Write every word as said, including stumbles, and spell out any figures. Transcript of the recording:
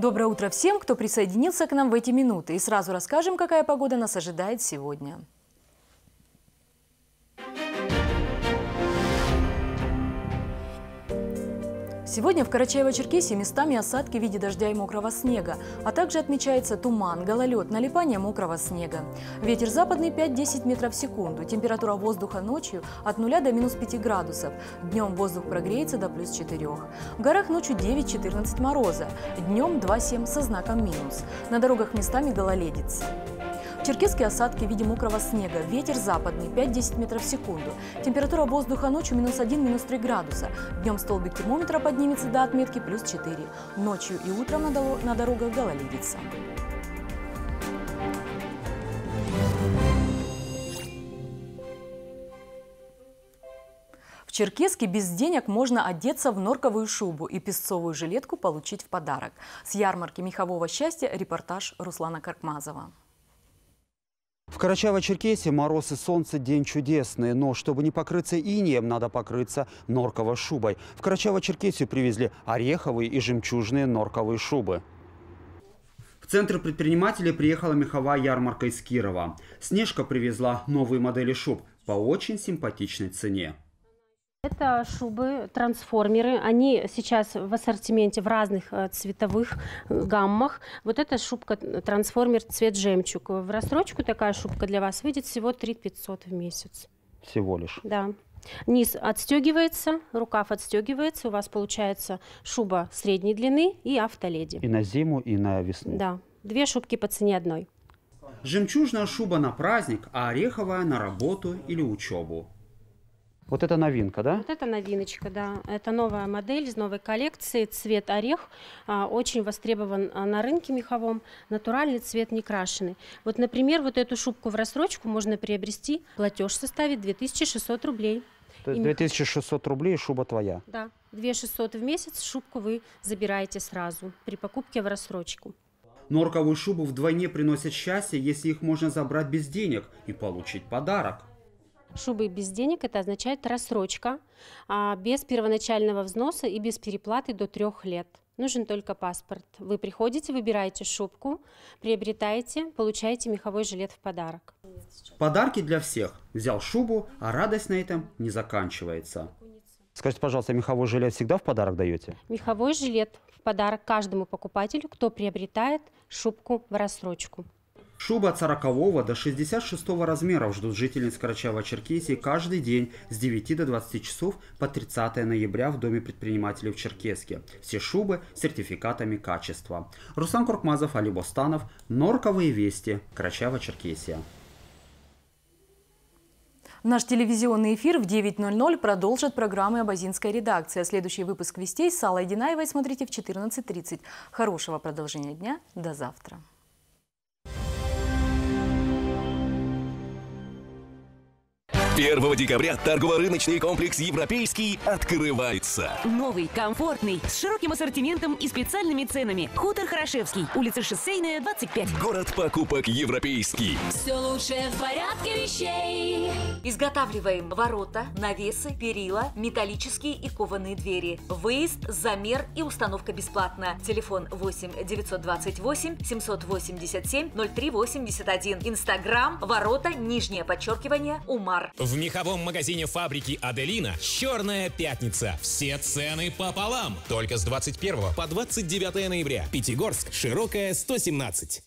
Доброе утро всем, кто присоединился к нам в эти минуты. И сразу расскажем, какая погода нас ожидает сегодня. Сегодня в Карачаево-Черкесии местами осадки в виде дождя и мокрого снега, а также отмечается туман, гололед, налипание мокрого снега. Ветер западный пять-десять метров в секунду. Температура воздуха ночью от нуля до минус пяти градусов. Днем воздух прогреется до плюс четырёх. В горах ночью девять-четырнадцать мороза. Днем два-семь со знаком минус. На дорогах местами гололедица. В Черкесске осадки в виде мокрого снега. Ветер западный пять-десять метров в секунду. Температура воздуха ночью минус один, минус три градуса. Днем столбик термометра поднимется до отметки плюс четыре. Ночью и утром на, дорог, на дорогах гололедица. В Черкесске без денег можно одеться в норковую шубу и песцовую жилетку получить в подарок. С ярмарки мехового счастья репортаж Руслана Каркмазова. В Карачаево-Черкесии мороз и солнце – день чудесный, но чтобы не покрыться инеем, надо покрыться норковой шубой. В Карачаево-Черкесию привезли ореховые и жемчужные норковые шубы. В центр предпринимателей приехала меховая ярмарка из Кирова. Снежка привезла новые модели шуб по очень симпатичной цене. Это шубы-трансформеры. Они сейчас в ассортименте в разных цветовых гаммах. Вот эта шубка-трансформер цвет жемчуг. В рассрочку такая шубка для вас выйдет всего три тысячи пятьсот в месяц. Всего лишь? Да. Низ отстегивается, рукав отстегивается. У вас получается шуба средней длины и автоледи. И на зиму, и на весну? Да. Две шубки по цене одной. Жемчужная шуба на праздник, а ореховая на работу или учебу. Вот это новинка, да? Вот это новиночка, да. Это новая модель из новой коллекции. Цвет орех. Очень востребован на рынке меховом. Натуральный цвет, не крашеный. Вот, например, вот эту шубку в рассрочку можно приобрести. Платеж составит две тысячи шестьсот рублей. То есть две тысячи шестьсот рублей и шуба твоя? Да. две тысячи шестьсот в месяц. Шубку вы забираете сразу при покупке в рассрочку. Норковую шубу вдвойне приносят счастье, если их можно забрать без денег и получить подарок. Шубы без денег – это означает рассрочка, а без первоначального взноса и без переплаты до трех лет. Нужен только паспорт. Вы приходите, выбираете шубку, приобретаете, получаете меховой жилет в подарок. Подарки для всех. Взял шубу, а радость на этом не заканчивается. Скажите, пожалуйста, меховой жилет всегда в подарок даете? Меховой жилет в подарок каждому покупателю, кто приобретает шубку в рассрочку. Шубы от сорокового до шестьдесят шестого размеров ждут жительниц Карачаево-Черкесии каждый день с девяти до двадцати часов по тридцатое ноября в Доме предпринимателей в Черкесске. Все шубы с сертификатами качества. Руслан Каркмазов, Али Бостанов. Норковые вести. Карачаево-Черкесия. Наш телевизионный эфир в девять ноль ноль продолжит программы абазинской редакции. А следующий выпуск «Вестей» с Аллой Динаевой смотрите в четырнадцать тридцать. Хорошего продолжения дня. До завтра. первого декабря торгово-рыночный комплекс «Европейский» открывается. Новый, комфортный, с широким ассортиментом и специальными ценами. Хутор Хорошевский, улица Шоссейная, двадцать пять. Город покупок «Европейский». Все лучшее в порядке вещей. Изготавливаем ворота, навесы, перила, металлические и кованые двери. Выезд, замер и установка бесплатна. Телефон восемь девятьсот двадцать восемь семьсот восемьдесят семь ноль три восемьдесят один. Инстаграм, ворота, нижнее подчеркивание, Умар. В меховом магазине фабрики «Аделина» «Черная пятница». Все цены пополам. Только с двадцать первого по двадцать девятое ноября. Пятигорск, Широкая, сто семнадцать.